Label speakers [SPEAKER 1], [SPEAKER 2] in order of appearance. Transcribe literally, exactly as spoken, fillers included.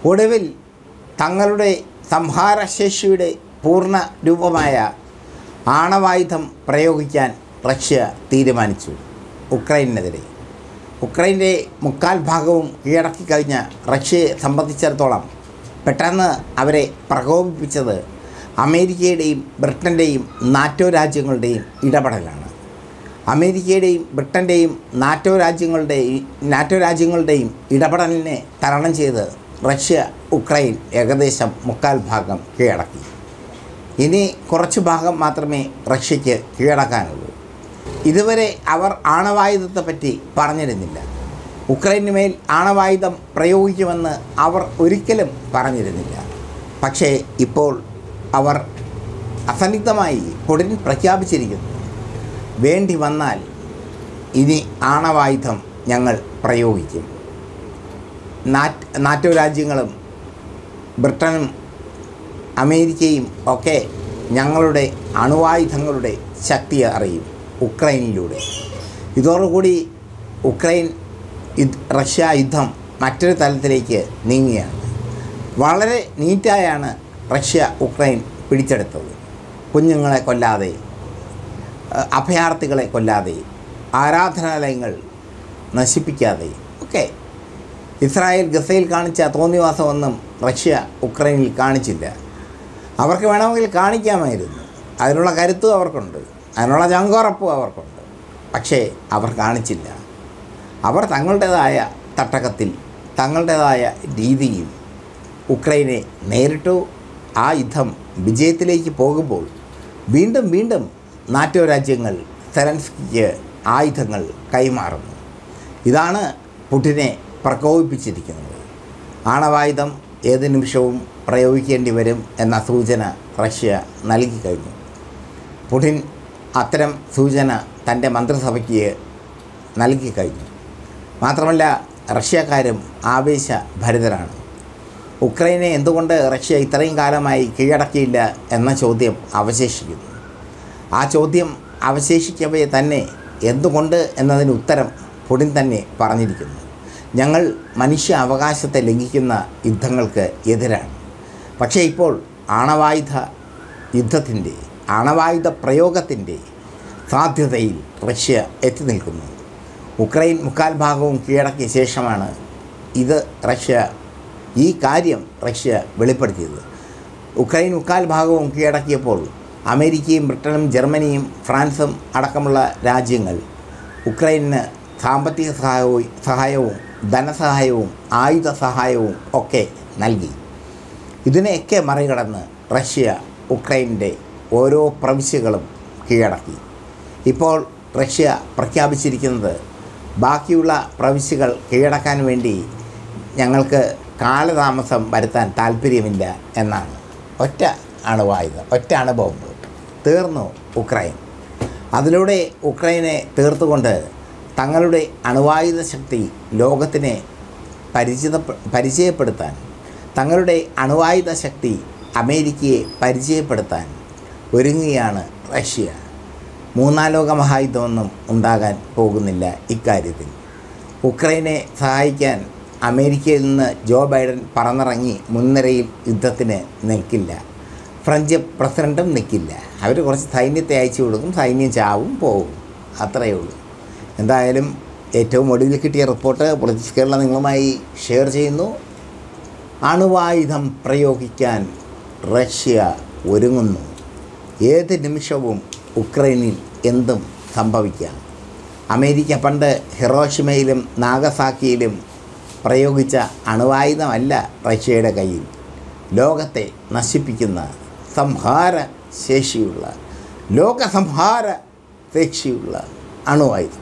[SPEAKER 1] ഒടുവിൽ തങ്ങളുടെ സംഹാരശേഷിയുടെ പൂർണ്ണ രൂപമായ ആണവായുധം പ്രയോഗിക്കാൻ റഷ്യ തീരുമാനിച്ചു. ഉക്രൈനെതിരെ ഉക്രൈൻ്റെ മുക്കാൽ ഭാഗവും കീഴടക്കി കഴിഞ്ഞ റഷ്യയെ സംബന്ധിച്ചിടത്തോളം പെട്ടെന്ന് അവരെ പ്രകോപിപ്പിച്ചത് അമേരിക്കയുടെയും ബ്രിട്ടൻ്റെയും നാറ്റോ രാജ്യങ്ങളുടെയും ഇടപെടലാണ്. അമേരിക്കയുടെയും ബ്രിട്ടൻ്റെയും നാറ്റോ രാജ്യങ്ങളുടെയും നാറ്റോ രാജ്യങ്ങളുടെയും ഇടപെടലിനെ തരണം ചെയ്ത് റഷ്യ ഉക്രൈൻ ഏകദേശം മുക്കാൽ ഭാഗം കീഴടക്കി. ഇനി കുറച്ച് ഭാഗം മാത്രമേ റഷ്യയ്ക്ക് കീഴടക്കാനുള്ളൂ. ഇതുവരെ അവർ ആണവായുധത്തെപ്പറ്റി പറഞ്ഞിരുന്നില്ല. ഉക്രൈന് മേൽ ആണവായുധം പ്രയോഗിക്കുമെന്ന് അവർ ഒരിക്കലും പറഞ്ഞിരുന്നില്ല. പക്ഷേ ഇപ്പോൾ അവർ അസന്നിഗ്ധമായി പുടിൻ പ്രഖ്യാപിച്ചിരിക്കുന്നു, വേണ്ടി വന്നാൽ ഇനി ആണവായുധം ഞങ്ങൾ പ്രയോഗിക്കും. നാറ്റ് നാറ്റോ രാജ്യങ്ങളും ബ്രിട്ടനും അമേരിക്കയും ഒക്കെ ഞങ്ങളുടെ അണുവായുധങ്ങളുടെ ശക്തി അറിയും ഉക്രൈനിലൂടെ. ഇതോടുകൂടി ഉക്രൈൻ റഷ്യ യുദ്ധം മറ്റൊരു തലത്തിലേക്ക് നീങ്ങുകയാണ്. വളരെ നീറ്റായാണ് റഷ്യ ഉക്രൈൻ പിടിച്ചെടുത്തത്. കുഞ്ഞുങ്ങളെ കൊല്ലാതെ, അഭയാർത്ഥികളെ കൊല്ലാതെ, ആരാധനാലയങ്ങൾ നശിപ്പിക്കാതെ ഒക്കെ. ഇസ്രായേൽ ഗസയിൽ കാണിച്ച തോന്നിവാസമൊന്നും റഷ്യ ഉക്രൈനിൽ കാണിച്ചില്ല. അവർക്ക് വേണമെങ്കിൽ കാണിക്കാമായിരുന്നു. അതിനുള്ള കരുത്തും അവർക്കുണ്ട്, അതിനുള്ള ചങ്കുറപ്പും അവർക്കുണ്ട്. പക്ഷേ അവർ കാണിച്ചില്ല. അവർ തങ്ങളുടേതായ തട്ടകത്തിൽ തങ്ങളുടേതായ രീതിയിൽ ഉക്രൈനെ നേരിട്ടു. ആ യുദ്ധം വിജയത്തിലേക്ക് പോകുമ്പോൾ വീണ്ടും വീണ്ടും നാറ്റോ രാജ്യങ്ങൾ സെലൻസ്കിക്ക് ആയുധങ്ങൾ കൈമാറുന്നു. ഇതാണ് പുടിനെ പ്രകോപിപ്പിച്ചിരിക്കുന്നത്. ആണവായുധം ഏത് നിമിഷവും പ്രയോഗിക്കേണ്ടി വരും എന്ന സൂചന റഷ്യ നൽകി കഴിഞ്ഞു. പുടിൻ അത്തരം സൂചന തൻ്റെ മന്ത്രിസഭയ്ക്ക് നൽകി കഴിഞ്ഞു. മാത്രമല്ല, റഷ്യക്കാരും ആവേശഭരിതരാണ്. ഉക്രൈനെ എന്തുകൊണ്ട് റഷ്യ ഇത്രയും കാലമായി കീഴടക്കിയില്ല എന്ന ചോദ്യം അവശേഷിക്കുന്നു. ആ ചോദ്യം അവശേഷിക്കവേ തന്നെ എന്തുകൊണ്ട് എന്നതിന് ഉത്തരം പുടിൻ തന്നെ പറഞ്ഞിരിക്കുന്നു. ഞങ്ങൾ മനുഷ്യ അവകാശത്തെ ലംഘിക്കുന്ന യുദ്ധങ്ങൾക്ക് എതിരാണ്. പക്ഷേ ഇപ്പോൾ ആണവായുധ യുദ്ധത്തിൻ്റെ ആണവായുധ പ്രയോഗത്തിൻ്റെ സാധ്യതയിൽ റഷ്യ എത്തി നിൽക്കുന്നു. ഉക്രൈൻ മുക്കാൽ ഭാഗവും കീഴടക്കിയ ശേഷമാണ് ഇത് റഷ്യ ഈ കാര്യം റഷ്യ വെളിപ്പെടുത്തിയത്. ഉക്രൈൻ മുക്കാൽ ഭാഗവും കീഴടക്കിയപ്പോൾ അമേരിക്കയും ബ്രിട്ടനും ജർമ്മനിയും ഫ്രാൻസും അടക്കമുള്ള രാജ്യങ്ങൾ ഉക്രൈനിന് സാമ്പത്തിക സഹായവും സഹായവും ധനസഹായവും ആയുധ സഹായവും ഒക്കെ നൽകി. ഇതിനെയൊക്കെ മറികടന്ന് റഷ്യ ഉക്രൈനിൻ്റെ ഓരോ പ്രവിശ്യകളും കീഴടക്കി. ഇപ്പോൾ റഷ്യ പ്രഖ്യാപിച്ചിരിക്കുന്നത് ബാക്കിയുള്ള പ്രവിശ്യകൾ കീഴടക്കാൻ വേണ്ടി ഞങ്ങൾക്ക് കാലതാമസം വരുത്താൻ താല്പര്യമില്ല എന്നാണ്. ഒറ്റ അണുവായുധം, ഒറ്റ അണുബോംബ്, തീർന്നു ഉക്രൈൻ. അതിലൂടെ ഉക്രൈനെ തീർത്തുകൊണ്ട് തങ്ങളുടെ അണുവായുധ ശക്തി ലോകത്തിനെ പരിചിത പരിചയപ്പെടുത്താൻ തങ്ങളുടെ അണുവായുധ ശക്തി അമേരിക്കയെ പരിചയപ്പെടുത്താൻ ഒരുങ്ങുകയാണ് റഷ്യ. മൂന്നാം ലോക മഹായുദ്ധമൊന്നും ഉണ്ടാകാൻ പോകുന്നില്ല ഇക്കാര്യത്തിൽ. ഉക്രൈനെ സഹായിക്കാൻ അമേരിക്കയിൽ നിന്ന് ജോ ബൈഡൻ പറന്നിറങ്ങി മുൻനിരയിൽ യുദ്ധത്തിന് നിൽക്കില്ല. ഫ്രഞ്ച് പ്രസിഡൻറ്റും നിൽക്കില്ല. അവർ കുറച്ച് സൈന്യത്തെ അയച്ചു കൊടുക്കും, സൈന്യം ചാവും പോകും, അത്രയേ ഉള്ളൂ. എന്തായാലും ഏറ്റവും ഒടുവിൽ കിട്ടിയ റിപ്പോർട്ട് പൊളിറ്റിക്സ് കേരള നിങ്ങളുമായി ഷെയർ ചെയ്യുന്നു. അണുവായുധം പ്രയോഗിക്കാൻ റഷ്യ ഒരുങ്ങുന്നു. ഏത് നിമിഷവും ഉക്രൈനിൽ എന്തും സംഭവിക്കാം. അമേരിക്ക പണ്ട് ഹിറോഷിമയിലും നാഗസാക്കിയിലും പ്രയോഗിച്ച അണുവായുധമല്ല റഷ്യയുടെ കയ്യിൽ. ലോകത്തെ നശിപ്പിക്കുന്ന സംഹാര ശേഷിയുള്ള ലോകസംഹാര ശേഷിയുള്ള അണുവായുധം.